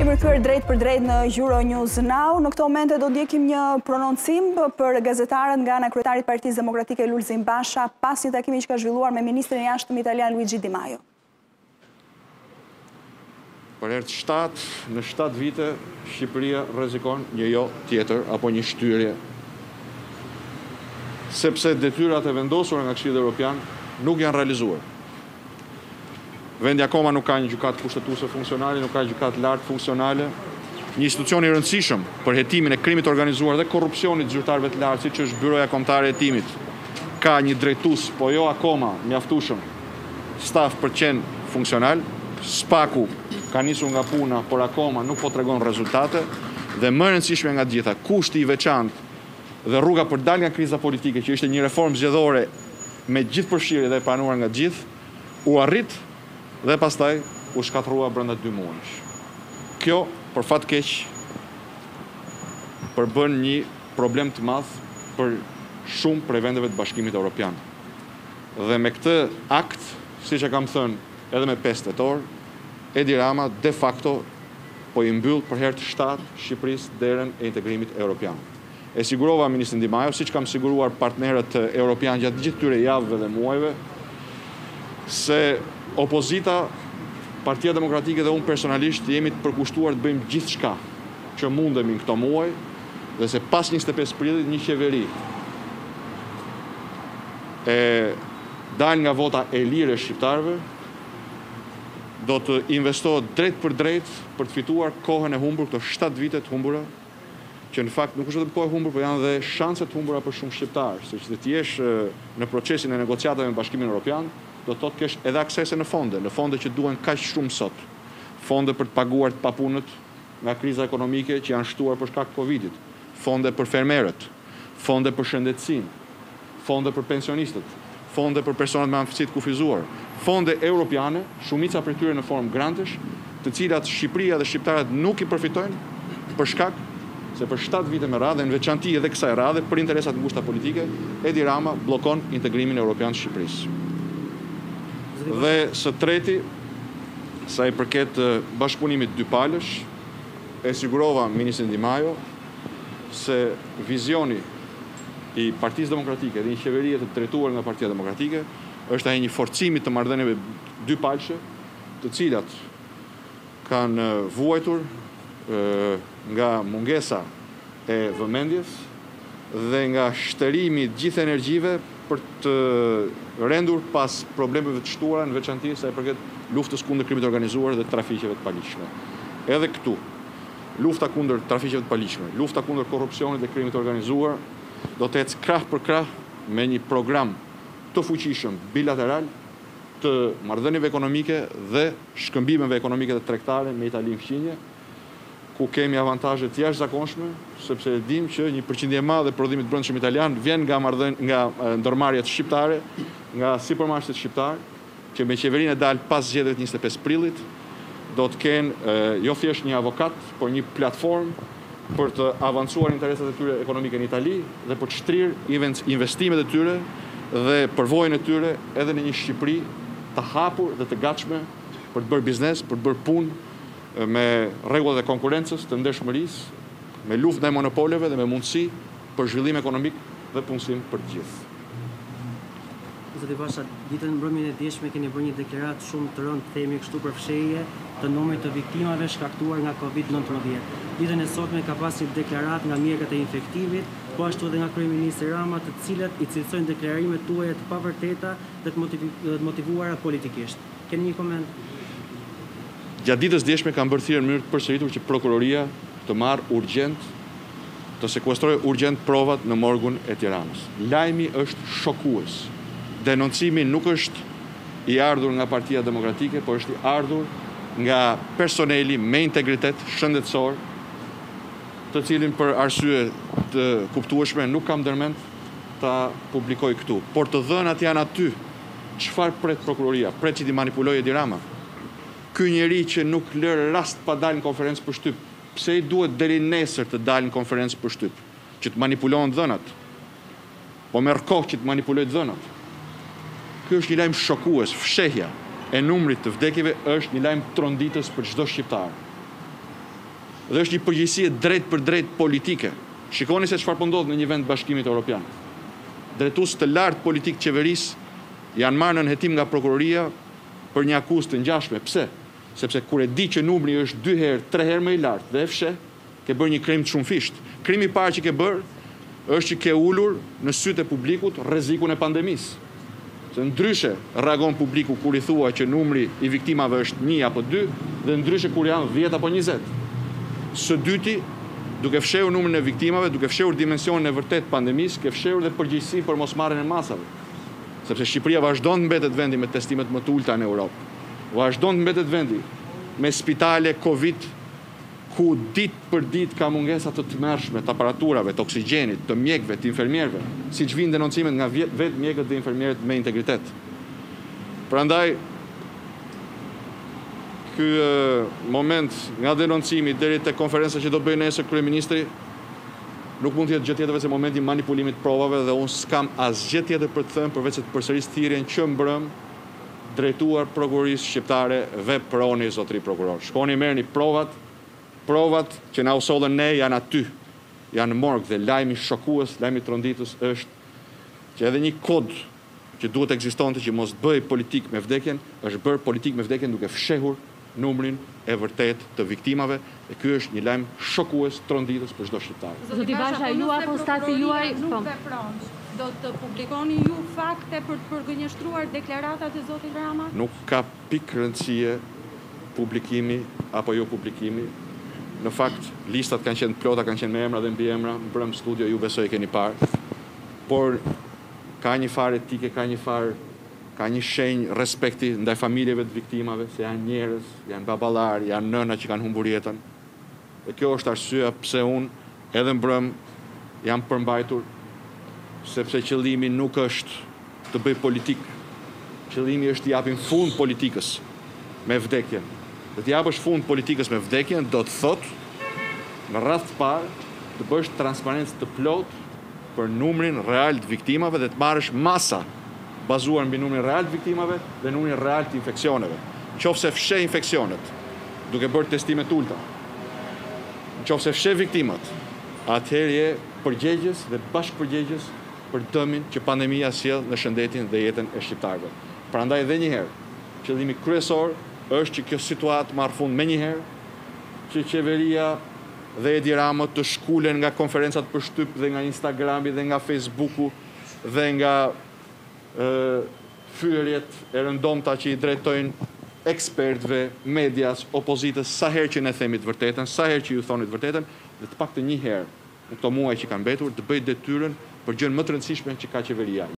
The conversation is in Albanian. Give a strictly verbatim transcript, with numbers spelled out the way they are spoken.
Kemi rikthyer drejt për drejt në Euronews Now. Në këto momente do ndjekim një prononcim për gazetarët nga ana e kryetarit Partisë Demokratike Lulzim Basha pas një takimi që ka zhvilluar me ministrin e jashtëm italian Luigi Di Maio. Për herë të shtatë, në shtatë vite, Shqipëria rrezikon një jo tjetër apo një shtyrje. Sepse detyrat e vendosura nga Këshilli Evropian nuk janë realizuar. Vendi akoma nuk ka një gjykatë kushtetuese funksionale, nuk ka gjykatë lartë funksionale. Një institucion i rëndësishëm për hetimin e krimit organizuar dhe korrupsionit zyrtarëve të lartë, siç është Byroja Kombëtare e Hetimit, ka një drejtues, po jo akoma mjaftueshëm staf për të qenë funksional. Spaku ka nisur nga puna, por akoma nuk po tregon rezultate. Dhe më e rëndësishme nga të gjitha, kushti i veçantë dhe rruga për dalë nga kriza politike, që ishte një reformë zgjedhore me gjithë përfshirje dhe e pranuar nga gjithë, u arrit dhe pastaj u shkatërrua brenda dy muajsh. Kjo, për fat keq, përbën një problem të madh për shumë prej vendeve të Bashkimit Evropian. Dhe me këtë akt, siç e kam thënë edhe me pesë tetor, Edi Rama de facto po i mbyll për herë të shtatë Shqipërisë derën e integrimit evropian. E sigurova ministrin Di Maio, siç kam siguruar partnerët evropian gjatë gjithë këtyre javëve dhe muajve, se opozita, Partia Demokratike dhe unë personalisht jemi të përkushtuar të bëjmë gjithë shka që mundemi në këto muaj, dhe se pas njëzet e pesë prillit një qeveri e dal nga vota e lirë e shqiptarëve do të investohet drejt për drejt për të fituar kohën e humbur, këto shtatë vite të humbura, që në fakt nuk është vetëm kohë e humbur, por janë dhe shanse të humbura për shumë shqiptarë, se që të jesh në procesin e negociatave me Bashkimin Evropian, do të thotë kesh edhe aksese në fonde, në fonde që duhen kaq shumë sot. Fonde për të paguar të papunët nga kriza ekonomike që janë shtuar për shkak të Covidit, fonde për fermerët, fonde për shëndetësinë, fonde për pensionistët, fonde për personat me aftësi të kufizuar, fonde europiane, shumica prej tyre në formë grantesh, të cilat Shqipëria dhe shqiptarët nuk i përfitojnë për shkak se për shtatë vite me radhë, në veçanti edhe kësaj radhe, për interesat ngushta politike, Edi Rama bllokon integrimin evropian të Shqipërisë. Dhe së treti, sa i përket bashkëpunimit dypalësh, e sigurova ministrin Di Maio se vizioni i Partisë Demokratike dhe një qeverie të drejtuar nga Partia Demokratike është ai një forcimi të marrëdhënieve dypalëshe, të cilat kanë vuajtur nga mungesa e vëmendjes dhe nga shterimi gjithë energjive për të rendur pas problemeve të shtuara në veçanti sa i përket luftës kundër krimit organizuar dhe trafiqeve të paligjshme. Edhe këtu, lufta kundër trafiqeve të paligjshme, lufta kundër korrupsionit dhe krimit organizuar do të ecë krah për krah me një program të fuqishëm bilateral të marrëdhënieve ekonomike dhe shkëmbimeve ekonomike dhe tregtare me Italinë fqinje, ku kemi avantazhe të jashtëzakonshme, sepse e dim që një përqindje e madhe e prodhimit brendshëm italian vjen nga marrëdhën nga ndërmarrjet shqiptare, nga sipërmarrësit shqiptar, që me qeverinë e dal pas zgjedhjeve të njëzet e pesë prillit, do të kenë jo thjesht një avokat, por një platformë për të avancuar interesat e tyre ekonomike në Itali dhe për të shtrirë investimet e tyre dhe përvojën e tyre edhe në një Shqipëri të hapur dhe të gatshme për të bërë biznes, për të bërë punë me rregullat e konkurrencës, të ndershmërisë, me luftë ndaj monopoleve dhe me mundësi për zhvillim ekonomik dhe punësim për të gjithë. Zoti Basha, ditën e mbrëmjen e dieshme keni bërë një deklaratë shumë të rëndë, themi kështu, për fshehje të numrit të viktimave shkaktuar nga Covid nëntëmbëdhjetë. Ditën e sotme ka pasur një deklaratë nga mjekët e infektimit, po ashtu edhe nga kryeministri Rama, të cilët i cilësojnë deklarimet tuaja të pavërteta dhe të motivuara politikisht. Keni një koment? Gjatë ditës djeshme kam bërë thirrje në mënyrë të përsëritur që prokuroria të marrë urgjent, të sekuestrojë urgjent provat në morgun e Tiranës. Lajmi është shokues. Denoncimi nuk është i ardhur nga Partia Demokratike, por është i ardhur nga personeli me integritet shëndetësor, të cilin për arsye të kuptueshme nuk kam ndërmend ta publikoj këtu. Por të dhënat janë aty. Çfarë pret prokuroria? Pret që t'i manipulojë Edi Rama? Ky njeri që nuk lër rast pa dalë në konferencë për shtyp, pse i duhet deri nesër të dalë në konferencë për shtyp? Që të manipulohen dhënat? Po merr kohë që të manipulojë dhënat? Ky është një lajm shokues, fshehja e numrit të vdekjeve është një lajm tronditës për çdo shqiptar. Dhe është një përgjegjësi drejt për drejt politike. Shikoni se çfarë po ndodh në një vend Bashkimit Evropian. Drejtues të lartë politik qeverisë janë marrë në hetim nga prokuroria për një akuzë të ngjashme. Pse? Sepse kur e di që numri është dy herë, tre herë më i lartë dhe e fsheh, ke bërë një krim të shumëfisht. Krimi i parë që ke bërë është që ke ulur në sytë e publikut rrezikun e pandemisë. Se ndryshe reagon publiku kur i thua që numri i viktimave është një apo dy, dhe ndryshe kur janë dhjetë apo njëzet. Së dyti, duke fshehur numrin e viktimave, duke fshehur dimensionin e vërtet pandemisë, ke fshehur dhe përgjegjësi për mosmarrjen e masave. Sepse Shqipëria vazhdon të mbetet vendi me testimet më të ulta në Europë. Vazhdon të mbetet vendi me spitale Covid ku ditë për ditë ka mungesa të tmerrshme të aparaturave, të oksigjenit, të mjekëve, të infermierëve, siç vijnë denoncimet nga vetë mjekët dhe infermierët me integritet. Prandaj ky moment nga denoncimi deri te konferenca që do bëjë nesër kryeministri nuk mund të jetë gjë tjetër veç momenti i manipulimit provave, dhe unë s'kam asgjë tjetër për të thënë përveç se të përsëris thirrjen që mbrëm drejtuar prokurorisë shqiptare dhe proni zotëri prokuror. Shkoni merrni provat, provat që na usollën ne janë aty, janë në morg, dhe lajmi shokues, lajmi tronditës është që edhe një kod që duhet ekzistonte që mos bëj politik me vdekjen, është bërë politik me vdekjen duke fshehur numrin e vërtet të viktimave, dhe ky është një lajm shokues tronditës për çdo shqiptar. Zoti Basha, ju apo stati juaj nuk vepron, do të publikoni ju fakte për të përgënjeshtruar deklaratat e zotit Rama? Nuk ka pikë rëndësie publikimi apo jo publikimi. Në fakt, listat kanë qenë plota, kanë qenë me emra dhe mbi emra, mbrëm studio ju besoj keni parë, por ka një farë etike, ka një farë, ka një shenjë respekti ndaj familjeve të viktimave, se janë njerëz, janë baballar, janë nëna që kanë humbur jetën. Dhe kjo është arsyeja pse unë edhe mbrëm jam përmbajtur, sepse qëllimi nuk është të bëj politik. Qëllimi është të japim fund politikës me vdekjen. Dhe të japësh fund politikës me vdekjen do të thotë në radhë të parë të bësh transparencë të plotë për numrin real të viktimave dhe të marrësh masa bazuar mbi numrin real të viktimave dhe numrin real të infeksioneve. Nëse fsheh infeksionet duke bërë testime të ulta, nëse fsheh viktimat, atëherë je përgjegjës dhe bashkëpërgjegjës për dëmin që pandemia sjell në shëndetin dhe jetën e shqiptarëve. Prandaj edhe një herë, qëllimi kryesor është që kjo situatë marrë fund me njëherë, që qeveria dhe Edi Rama të shkulen nga konferencat për shtyp dhe nga Instagrami dhe nga Facebooku dhe nga e, fyerjet e rëndomta që i drejtojnë ekspertëve, medias, opozitës, sa herë që ne themi të vërtetën, sa herë që ju thoni të vërtetën, dhe të paktën një herë në këto muaj që kanë mbetur të bëjë detyrën për gjën më të rëndësishme që ka qeveria.